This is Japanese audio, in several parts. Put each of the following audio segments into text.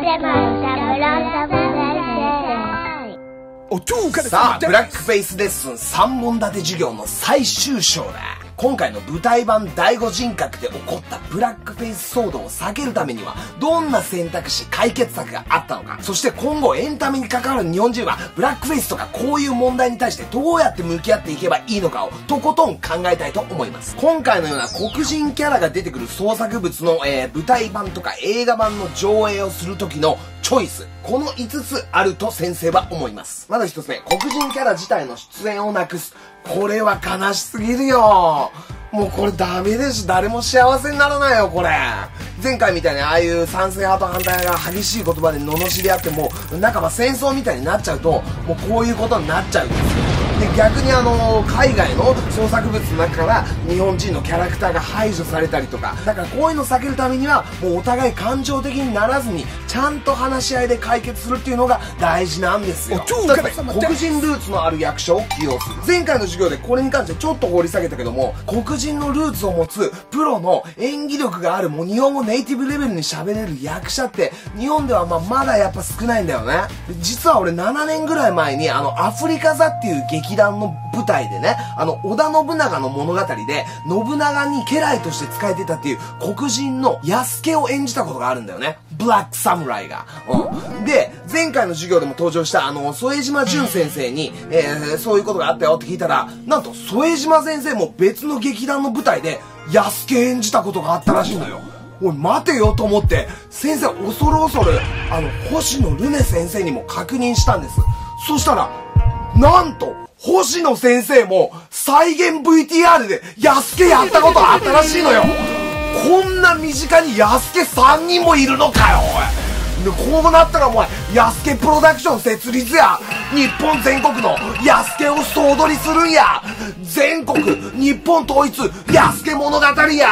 さあ、ブラックフェイスレッスン3本立て授業の最終章だ。今回の舞台版第5人格で起こったブラックフェイス騒動を避けるためにはどんな選択肢、解決策があったのか、そして今後エンタメに関わる日本人はブラックフェイスとかこういう問題に対してどうやって向き合っていけばいいのかをとことん考えたいと思います。今回のような黒人キャラが出てくる創作物の、舞台版とか映画版の上映をする時のチョイス、この5つあると先生は思います。まず1つ目、黒人キャラ自体の出演をなくす。これは悲しすぎるよ。もうこれダメですし、誰も幸せにならないよ、これ。前回みたいにああいう賛成派と反対派が激しい言葉で罵り合っても、なんか戦争みたいになっちゃうと、もうこういうことになっちゃうんですよ。で、逆に海外の創作物の中から日本人のキャラクターが排除されたりとか、だからこういうのを避けるためには、もうお互い感情的にならずに、ちゃんと話し合いで解決するっていうのが大事なんですよ。だって黒人ルーツのある役者を起用する。前回の授業でこれに関してちょっと掘り下げたけども、黒人のルーツを持つプロの演技力がある、もう日本語ネイティブレベルに喋れる役者って日本ではまだやっぱ少ないんだよね。実は俺7年ぐらい前にアフリカ座っていう劇団の舞台でね、織田信長の物語で信長に家来として仕えてたっていう黒人の安家を演じたことがあるんだよね。ブラックサムライが。で、前回の授業でも登場した副島淳先生に、そういうことがあったよって聞いたら、なんと副島先生も別の劇団の舞台で安家演じたことがあったらしいのよ。おい待てよと思って、先生恐る恐る星野ルネ先生にも確認したんです。そしたらなんと星野先生も再現 VTR で安家やったことあったらしいのよ。こんな身近に安家3人もいるのかよ、おい。で、こうなったらお前、安家プロダクション設立や。日本全国の安家を総取りするんや。全国日本統一安家物語や。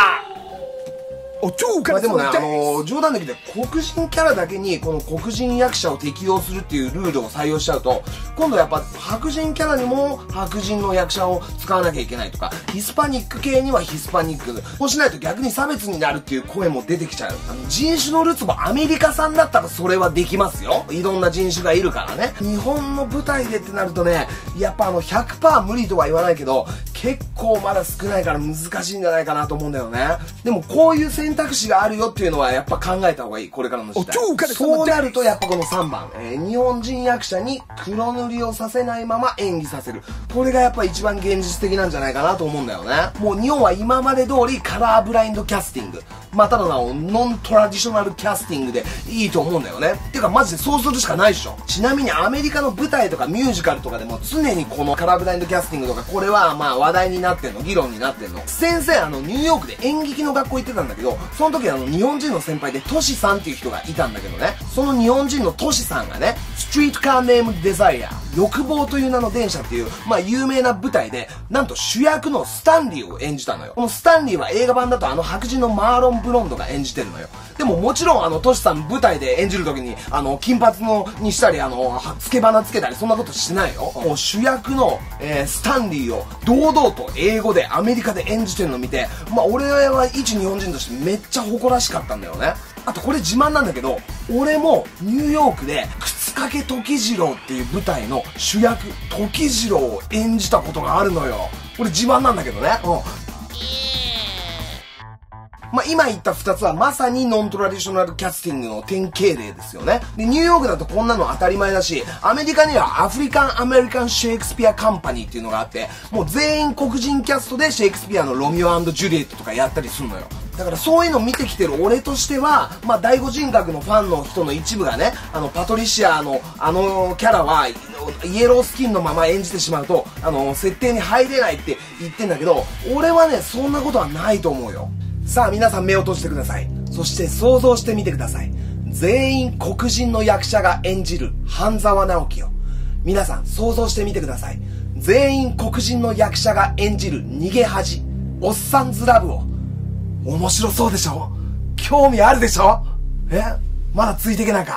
でもね、冗談抜きで黒人キャラだけにこの黒人役者を適用するっていうルールを採用しちゃうと、今度やっぱ白人キャラにも白人の役者を使わなきゃいけないとか、ヒスパニック系にはヒスパニック、そうしないと逆に差別になるっていう声も出てきちゃう。人種のルーツもアメリカ産だったらそれはできますよ。いろんな人種がいるからね。日本の舞台でってなるとね、やっぱ100% 無理とは言わないけど、結構まだ少ないから難しいんじゃないかなと思うんだよね。でもこういう選択肢があるよっていうのはやっぱ考えた方がいい、これからの時代。そうなるとやっぱこの3番、日本人役者に黒塗りをさせないまま演技させる、これがやっぱ一番現実的なんじゃないかなと思うんだよね。もう日本は今まで通りカラーブラインドキャスティング、またの名をノントラディショナルキャスティングでいいと思うんだよね。てかマジでそうするしかないでしょ。ちなみにアメリカの舞台とかミュージカルとかでも常にこのカラーブラインドキャスティングとか、これはまあ話題になってんの、議論になってんの。先生ニューヨークで演劇の学校行ってたんだけど、その時日本人の先輩でトシさんっていう人がいたんだけどね、その日本人のトシさんがね、ストリートカーネームデザイア、欲望という名の電車っていうまあ有名な舞台で、なんと主役のスタンリーを演じたのよ。このスタンリーは映画版だと白人のマーロン・ブロンドが演じてるのよ。でももちろんトシさん舞台で演じる時に金髪にしたりつけ花つけたりそんなことしてないよ。もう主役の、スタンリーを堂々と英語でアメリカで演じてるのを見て、まあ俺は一日本人としてめっちゃ誇らしかったんだよね。あとこれ自慢なんだけど、俺もニューヨークで靴掛時次郎っていう舞台の主役時次郎を演じたことがあるのよ。これ自慢なんだけどね。まあ、今言った2つはまさにノントラディショナルキャスティングの典型例ですよね。で、ニューヨークだとこんなの当たり前だし、アメリカにはアフリカン・アメリカン・シェイクスピア・カンパニーっていうのがあって、もう全員黒人キャストでシェイクスピアのロミオ&ジュリエットとかやったりするのよ。だからそういうのを見てきてる俺としては、まあ第五人格のファンの人の一部がね、パトリシアのキャラはイエロースキンのまま演じてしまうと、設定に入れないって言ってんだけど、俺はね、そんなことはないと思うよ。さあ皆さん目を閉じてください。そして想像してみてください。全員黒人の役者が演じる半沢直樹を。皆さん想像してみてください。全員黒人の役者が演じる逃げ恥、おっさんずラブを。面白そうでしょ？興味あるでしょ？まだついていけないか。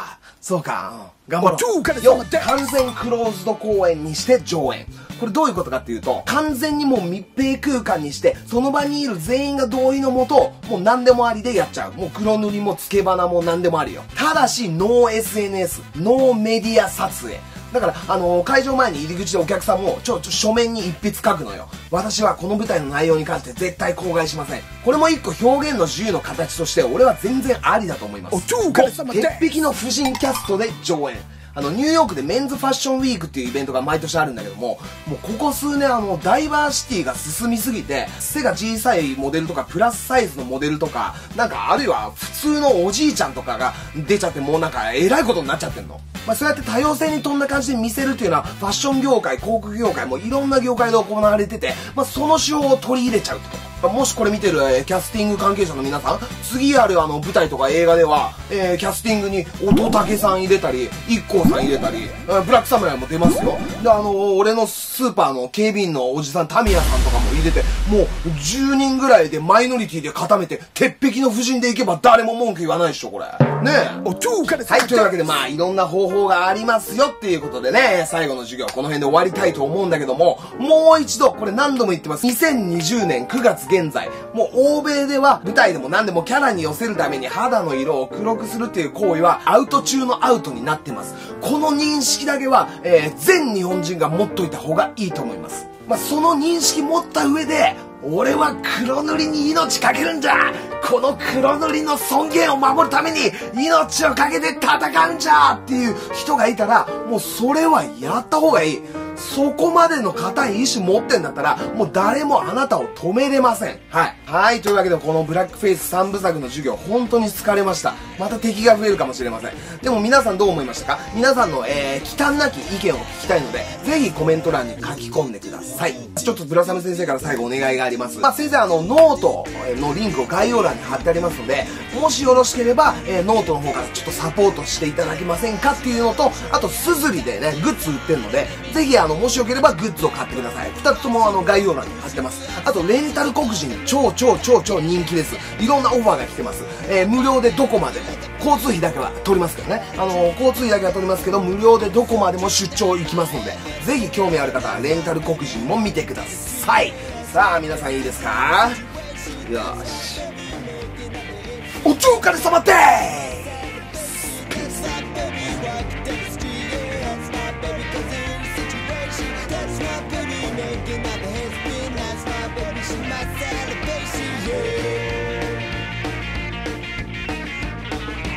そうか。頑張ろう。4、完全クローズド公演にして上演。これどういうことかっていうと、完全にもう密閉空間にして、その場にいる全員が同意のもと、もう何でもありでやっちゃう。もう黒塗りも付け花も何でもありよ。ただし、ノー SNS、ノーメディア撮影。だから、会場前に入り口でお客さんも、書面に一筆書くのよ。私はこの舞台の内容に関して絶対口外しません。これも一個表現の自由の形として、俺は全然ありだと思います。鉄壁の婦人キャストで上演。ニューヨークでメンズファッションウィークっていうイベントが毎年あるんだけども、もうここ数年ダイバーシティが進みすぎて、背が小さいモデルとか、プラスサイズのモデルとか、なんかあるいは普通のおじいちゃんとかが出ちゃって、もうなんか偉いことになっちゃってんの。まあそうやって多様性に富んだ感じで見せるっていうのは、ファッション業界、広告業界もいろんな業界で行われてて、まあその手法を取り入れちゃうってこと。もしこれ見てる、キャスティング関係者の皆さん、次ある舞台とか映画では、キャスティングに乙武さん入れたり、IKKOさん入れたり、ブラックサムライも出ますよ。で、俺のスーパーの警備員のおじさん、タミヤさんとかも入れて、もう10人ぐらいでマイノリティで固めて、鉄壁の婦人でいけば誰も文句言わないでしょ、これ。ねえ。はい、というわけでまあ、いろんな方法がありますよっていうことでね、最後の授業この辺で終わりたいと思うんだけども、もう一度、これ何度も言ってます。2020年9月現在、もう欧米では舞台でも何でもキャラに寄せるために肌の色を黒くするっていう行為はアウト中のアウトになってます。この認識だけは、全日本人が持っといた方がいいと思います。まあ、その認識持った上で、俺は黒塗りに命かけるんじゃ、この黒塗りの尊厳を守るために命をかけて戦うんじゃっていう人がいたら、もうそれはやった方がいい。そこまでの固い意志持ってんだったら、もう誰もあなたを止めれません。はい。はい、というわけでこのブラックフェイス3部作の授業、本当に疲れました。また敵が増えるかもしれません。でも皆さんどう思いましたか？皆さんの、忌憚なき意見を聞きたいので、ぜひコメント欄に書き込んでください。ちょっとブラサム先生から最後お願いがあります。まあ、先生ノートのリンクを概要欄に貼ってありますので、もしよろしければ、ノートの方からちょっとサポートしていただけませんかっていうのと、あとスズリでね、グッズ売ってるので、ぜひもしよければグッズを買ってください。2つとも概要欄に貼ってます。あとレンタル黒人超人気です。いろんなオファーが来てます。無料でどこまでも。交通費だけは取りますけどね。交通費だけは取りますけど、無料でどこまでも出張行きますので、ぜひ興味ある方はレンタル黒人も見てください。さあ、皆さんいいですか？よし。お疲れ様でー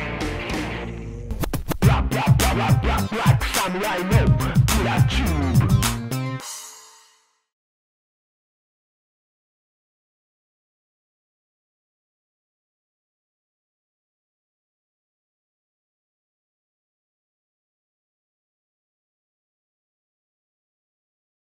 す。Black samurai no, to that tube.